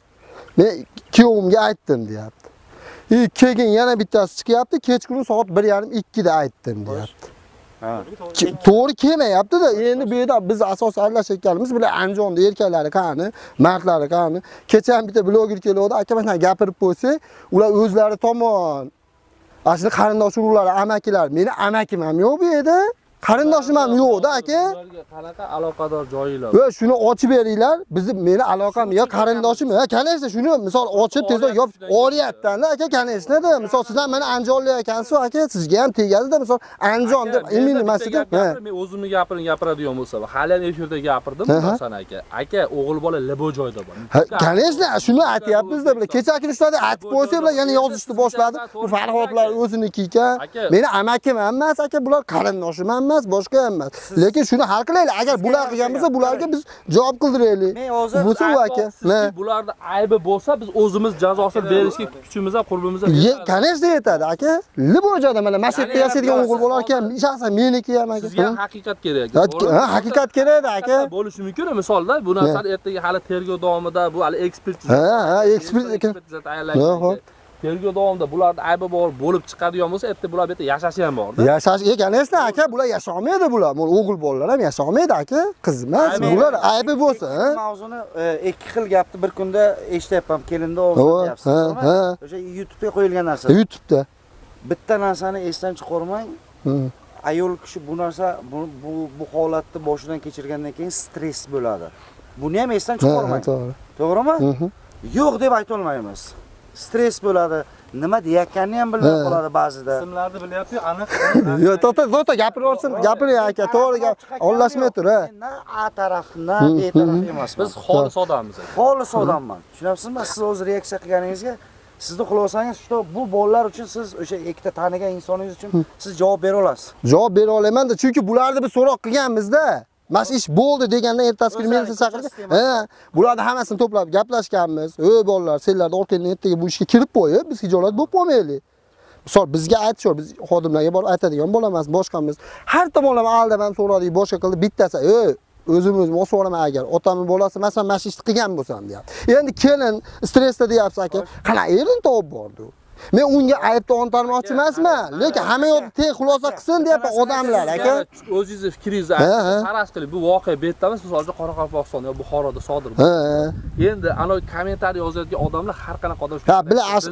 Men kuyovimga aytdim deyapti. E keyin yana bittasi chiqyapti, kechqurun soat bir yarim ikki da aytdim deyapti. Ha. To'g'ri kelmayapti-da. Endi bu yerda biz asosiy aralashayotganimiz bular Andijonda erkaklari qani, mardlari qani. Kecha ham bitta bloger keldi, aka men gapirib qo'ysa, ular o'zlari tomon asli qarindosh urug'lar, amakilar, meni amakim ham yo'q bu yerda. Qarindoshim ham yo'q-da, aka. Ularga qanaqa aloqador joyinglar? Va shuni ochib beringlar. Bizni meni aloqam yo qarindoshim, ha, конечно, shuni misol ochib tezroq yopib olyapti-da, aka, конечно-da. Misol siz ham meni Andijonlik ekansiz, aka, sizga ham tegadi-da, misol Andijon deb emin emasga. Men o'zimni gapiring gapiradigan bo'lsa, hali ham efirda gapirdim Hasan aka. Aka, o'g'il bola libo joyda bor. Ha, конечно, shuni aytyapmiz-da, bular kecha kuni shularda aytib qo'ysa, bular yana yozishni boshladi. Bu Farhodlar o'ziniki ekan. Meni amakim emas, aka, bular qarindoshim emas. Boshqa emas. Lekin shuni hal qilaylik. Agar bular qilgan bo'lsa, bularga biz javob qildiraylik. Bo'lsa u aka. Bularda aybi bo'lsa, biz o'zimiz jazosini berishga kuchimiz va qurbimiz yetadi. Конечно yetadi, aka. Libojoda mana masjidda yashaydigan o'g'il bolar ekan, shaxsan meniki ham aka. Sizga haqiqat kerak. Ha, haqiqat kerak aka. Bo'lishi mumkin, misolda bu narsani ertaga hali tergov davomida bu hali ekspertiza. Ha, ha, ekspertiza tayyorlangan. Tergov davomida bularda aybi bor bo'lib chiqadigan bo'lsa, erta bular bu yerda yashashi ham bor-da. Yashash, конечно, aka, bular yashamaydi bular. O'g'il bolalar ham yashamaydi, aka. Qiz emas, bular aybi bo'lsa, ha. Mavzuni ikki xil gapni bir kunda eshityapman, kelinda o'g'il deyapsiz, to'g'rimi? O'sha YouTube'ga qo'yilgan narsa. YouTube'da. Bitta narsani esdan chiqarmang. Ayol kishi bu narsa bu bu holatni boshidan kechirgandan keyin stress bo'ladi. Buni ham esdan chiqarmang. To'g'rimi? Yo'q deb ayta olmaymiz. Stress bo'ladi. Nima deyotganini ham bilmay qoladi ba'zida. Ismlarni bilyapti, aniq. Yo'q, to'xta, to'xta, gapiraversin, gapiring aka, to'g'ri gap. Ollashmay tur, ha. Na A taraf, na B taraf emas. Biz xolis odammiz. Xolis odamman. Tushunasizmi? Siz o'z reaksiya qilganingizga, sizni xulosangiz shu bu bolalar uchun siz o'sha ikkita tanigan insoningiz uchun siz javob bera olasiz. Javob bera olaman-da, chunki bularni biz so'roq qilganmiz-da. Mas ish bo'ldi degandan ertasi kuni meni chaqirdi. Ha, bularni hammasini to'plab gaplashganmiz. Ey bolalar, senlarni orqangdan ertaga bu ishga kirib qo'yib, biz hijolat bo'lib qolmaylik. Misol bizga aytishor, biz xodimlarga borib aytadigan bo'lamiz, boshqamiz. Har tomonlama aldamam so'radik, boshqa qildi, bittasi, ey, o'zimiz o'svoraman agar otamning bolasi masalan mana shu ishni qilgan bo'lsam deyapti. Endi kelin stressda deyapsiz aka, qana erin topib bordi. Men unga aybni ontarmoqchi emasman, lekin hamma yo'q teng xulosa qilsin deyapti odamlar aka. O'zingizni fikringizni aytib, faraz qiling, bu voqea bu yerda emas, masalan, Qoraqalpog'iston yo Buxoroda sodir bo'ldi. Endi ana kommentariy yozayotgan odamlar har qanaqa odam. Ha,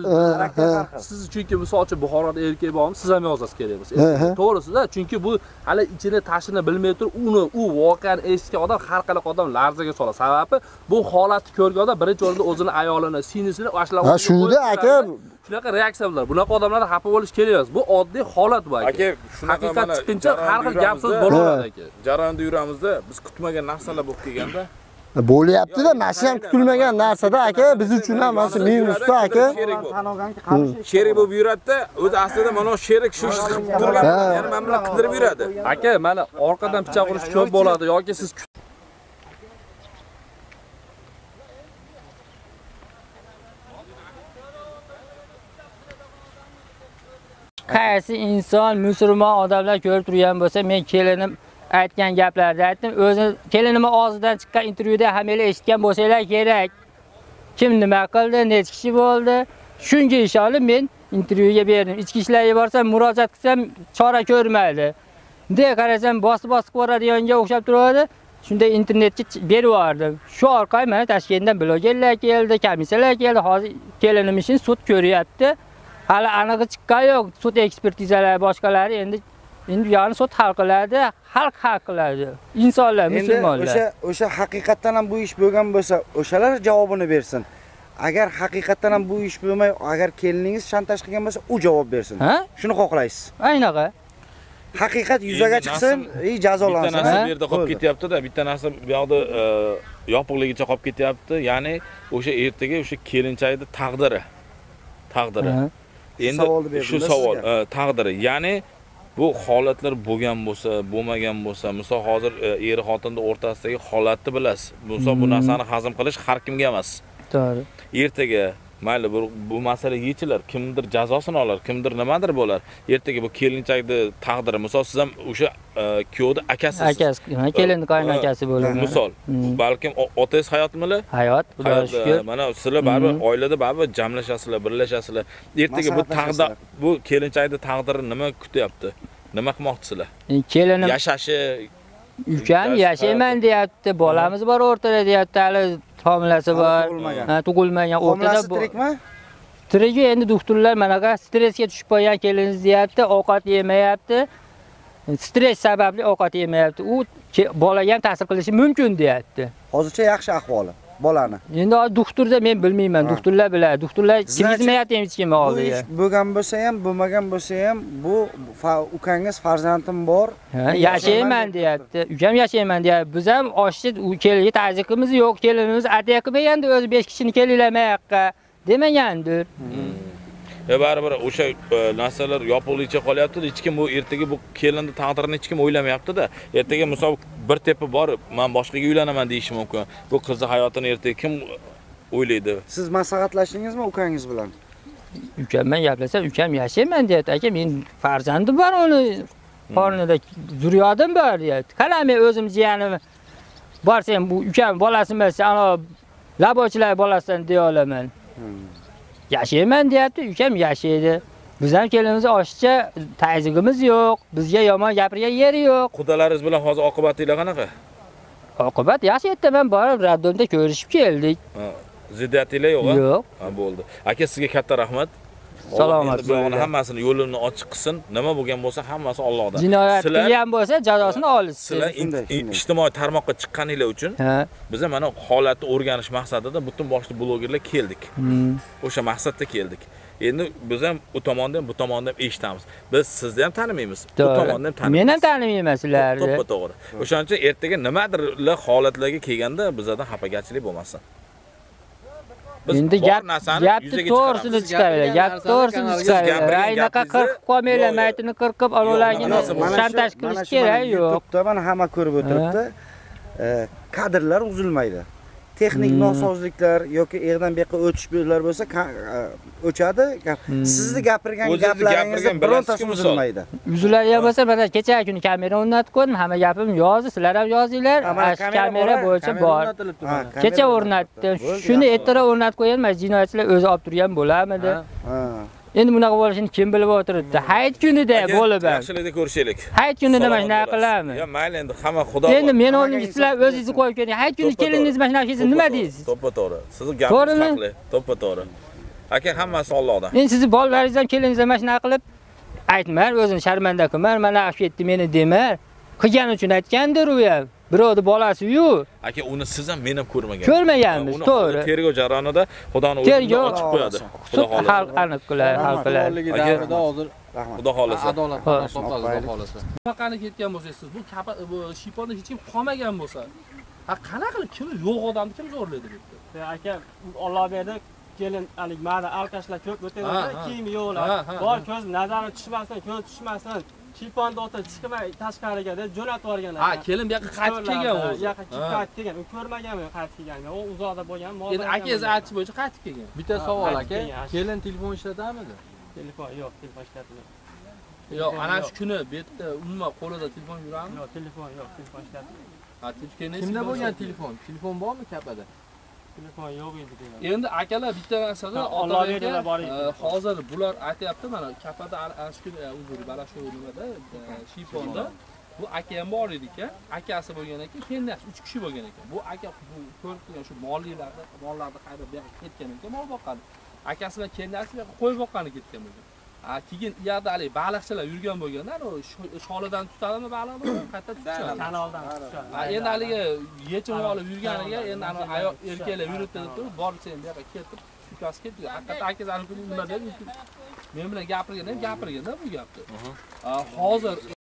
bilar, siz chunki misol uchun Buxoroda erkak bormi, siz ham yozasiz kerak bo'lsa. To'g'risi-da, chunki bu hali ichini tashini bilmay turib, uni u voqeani eshitgan odam har qanaqa odam larzaga soladi. Sababi bu holatni ko'rgan odam birinchi o'rinda o'zini ayolini, singlisini ashlar. Ha, shunda aka shunaqa reaksiyalar. Bunaqa odamlarga xafa bo'lish kerak emas. Bu oddiy holat bu aka. Aka, shunaqa haqiqat chiqincha har xil gap so'z bo'laveradi aka. Jarayonda yuramizda biz kutmagan narsalar bo'lib kelganda Bo'lyapti-da, mana shu ham kutilmagan narsada aka, biz uchun ham mana shu minusda aka. Sherik bo'lib yuradi-da, o'zi aslida mana sherik shu ish qilib turgan, yana mana bular qidirib yuradi. Aka, mana orqadan pichoq urish ko'p bo'ladi yoki siz qaysi inson musulmon odamlar ko'rib turgan bo'lsa, men kelinim aytgan gaplarni aytdim. O'zi kelinimning og'zidan chiqqan intervyuda hammalar eshitgan bo'lsalar kerak. Kim nima qildi, necha kishi bo'ldi? Shunga ishonib men intervyuga berdim. Ichki ishlarga borsam, murojaat qilsam, chora ko'rmaydi. Bunday qarasam, bosib-bosib ko'radiganga o'xshab turadi. Shunda internetga berib yubordim. Shu orqali mana Toshkentdan blogerlar keldi, komissiyalar keldi. Hozir kelinim ishini sud ko'ryapti. Hali aniq chiqqan yo'q. Sud ekspertizalari boshqalari endi endi yani sud hal qiladi, xalq hal qiladi. Insonlar, musulmonlar. O'sha o'sha haqiqatdan ham bu ish bo'lgan bo'lsa, o'shalar javobini bersin. Agar haqiqatdan ham bu ish bo'lmay, agar keliningiz shantaj qilgan bo'lsa, u javob bersin. Shuni xohlaysiz. Aynaqa. Haqiqat yuzaga chiqsin, i jazolansin. Bitta narsa bu yerda qolib ketyapti-da, bitta narsa bu yoqda yopiqligicha qolib ketyapti. Ya'ni o'sha ertaga o'sha kelinchakning taqdiri. Taqdiri. Endi shu savol, taqdiri. Ya'ni bu holatlar bo'lgan bo'lsa, bo'lmagan bo'lsa, misol hozir er xotinning o'rtasidagi holatni bilasiz. Misol bu narsani hazm qilish har kimga emas. To'g'ri. Ertaga mayli bu, bu masala yechilar, kimdir jazosini olar, kimdir nimadir bo'lar. Ertaga bu kelinchakning taqdiri, misol siz ham o'sha kuyovning akasisiz. Akasi, kelinning qayn akasi bo'ladi. Misol, balkim otangiz hayotmili? Hayot, xudoga shukr. Mana sizlar baribir oilada baribir jamlashasizlar, birlashasizlar. Ertaga bu taqdir, bu kelinchakning taqdiri nima kutyapti? Nima qilmoqchisizlar? Kelinim yashashi, ukam yashayman deyapti, bolamiz bor o'rtada deyapti, hali homilasi bor, ha, tug'ilmagan o'rtada bor. Tirikmi? Tirigi endi doktorlar manaqa stressga tushib qolgan keliniz deyapti, ovqat yemayapti. Stress sababli ovqat yemayapti. U bolaga ham ta'sir qilishi mumkin deyapti. Hozircha yaxshi ahvoli bolani. Endi doktorda men bilmayman, doktorlar biladi. Doktorlar kirgizmayapti hech kim oldiga. Bo'lgan bo'lsa ham, bo'lmagan bo'lsa ham, bu ukangiz farzandim bor, yashayman deyapti. Ukam yashayman deyapti. Biz ham oshchi kelishga ta'ziqimiz yo'q. Kelinimiz ataya qilmaganda o'zi besh kishini kelinglarmayaqqa demagandir. E baribir o'sha narsalar yopiqligicha qolyapti. Hech kim bu ertaga bu kelinning taqdirini hech kim o'ylamayapti-da. Ertaga misol bir tepi bor, men boshqaga uylanaman deyish mumkin. Bu qizning hayotini ertaga kim o'ylaydi? Siz maslahatlashdingizmi ukangiz bilan? Ukam men gaplasam, ukam yashayman deyapti. Aka, men farzandim bor, uni qornida zurriyotim bor deyapti. Qana men o'zim jiyanim borsam, bu ukam bolasi emas, ana labochilar bolasidan deya olaman. Yashayman deyapti, ukam yashaydi. Biz ham kelinimiz oshcha ta'zigimiz yo'q, bizga yomon gapirgan yeri yo'q. Qudalaringiz bilan hozir oqibatinglar qanaqa? Oqibat yaxshi, ertaman borib raddomda ko'rishib keldik. Ziddiyatinglar yo'q-a? Yo'q. Ha, bo'ldi. Aka, sizga katta rahmat. Salomat bo'ling. Hammasini yo'lini ochiq qilsin. Nima bo'lgan bo'lsa, hammasi Allohdan. Jinoyat qilgan bo'lsa, jazosini olsin. Sizlar ijtimoiy tarmoqqa chiqqaninglar uchun biz mana holatni o'rganish maqsadida butun boshli blogerlar keldik. O'sha maqsadda keldik. Endi biz ham u tomondan ham bu tomondan ham eshitamiz. Biz sizni ham tanimaymiz, bu tomondan ham tanimaymiz. Men ham tanimayman sizlarni. To'g'ri. O'shaning uchun ertaga nimadirlar holatlarga kelganda bizdan xafagarchilik bo'lmasin. Endi gap gapni to'g'risini chiqaradi. Gap to'g'risini chiqaradi. Aynaqa qirqib qolmaylar, maytini qirqib ololagini shantaj qilish kerak yo'q. YouTube'da mana hamma ko'rib o'tiribdi. Kadrlar uzilmaydi. Texnik nosozliklar yoki erdan bu yoqqa o'tishlar bo'lsa, o'chadi. Sizni gapirgan gaplaringiz birontasi uzilmaydi. Uziladigan bo'lsa, mana kecha kuni kamera o'rnatib qo'ydim, hamma gapim yozdi, sizlar ham yozinglar. Kamera bo'yicha bor. Kecha o'rnatdim. Shuni ertaroq o'rnatib qo'ygan, mana jinoyatchilar o'zi olib turgan bo'lamidi? Endi bunaqa bo'lishini kim bilib o'tiribdi? Hayit kunida bo'lib. Yaxshilikda ko'rishaylik. Hayit kunida mana shunaqa qilamiz. Yo, mayli endi hamma Xudo. Endi men o'rnimga sizlar o'zingizni qo'yib ko'ring. Hayit kuni keliningiz mana shunaqa qilsa nima deysiz? To'ppa-to'g'ri. Sizni gapingiz haqli. To'ppa-to'g'ri. Aka, hammasi Allohdan. Endi sizni bolalaringiz ham keliningiz mana shunaqa qilib aytmar, o'zini sharmanda qilmar, mana afv etdi meni demar. Qilgani uchun aytgandir u ham. Birovning bolasi-yu. Aka, uni siz ham men ham ko'rmagan. Ko'rmaganmiz, to'g'ri. Tergov jarayonida Xudoning o'zi ochib qo'yadi. Xudo xohlasa. Xalq aniq qiladi, xalq qiladi. Aka, hozir Xudo xohlasa. Adolat topadi, Xudo xohlasa. Bunaqani ketgan bo'lsangiz siz, bu bu shiponda hech kim qolmagan bo'lsa, Ha qanaqa qilib kim yo'q odamni kim zo'rlaydi debdi. Aka Alloh berdi kelin hali mana alkashlar ko'p Ha, o'tadi, ha. kiyimi Ha, yo'qlar. ha, Bor ha. ko'z nazari tushmasin, ko'z tushmasin. Shiyponda o'tirib chiqmay tashqariga deb jo'natib yuborganlar. Ha, kelin bu yoqqa qaytib kelgan o'zi. Bu yoqqa kim qaytib kelgan? U ko'rmaganmi qaytib kelganini? U uzoqda bo'lgan, mol. Endi akangiz aytish bo'yicha qaytib kelgan. Bitta savol Qaytib aka, kelgan. kelin telefon ishlatamidi? Telefon yo'q, telefon ishlatmaydi. Yo'q, ana shu kuni bu yerda umuman qo'lida telefon yurarmi? Yo'q, telefon yo'q, telefon ishlatmaydi. Ha, telefon Kimda bo'lgan telefon? Telefon bormi kapada? Telefon yo'q edi degan. Endi akalar bitta narsada Alloh berdilar, bor e, hozir bular aytyapti mana kapada ana shu kuni uzr mana shu nimada e, Shifonda bu aka ham bor edi ekan, akasi bo'lgan ekan, keyin uch kishi bo'lgan ekan. Bu aka bu ko'rib turgan shu mollilarni, mollarni qayda bu yoqqa ketgan ekan, mol boqqan. Akasi bilan kelinasi bu yoqqa qo'y boqqani ketgan bo'lgan. Ha, keyin u yoqda hali baliqchilar yurgan bo'lganlar, o sholidan tutadimi baliqni, qayerda tutadi? Kanaldan tutadi. Ha, endi haligi yechim olib yurganiga endi ana ayol erkaklar yuribdi deb turib, borib sen bu yoqqa ketib, ukasi ketdi. Haqiqatda akasi hali nima dedi? Men bilan gapirganda ham gapirganda bu gapni. Hozir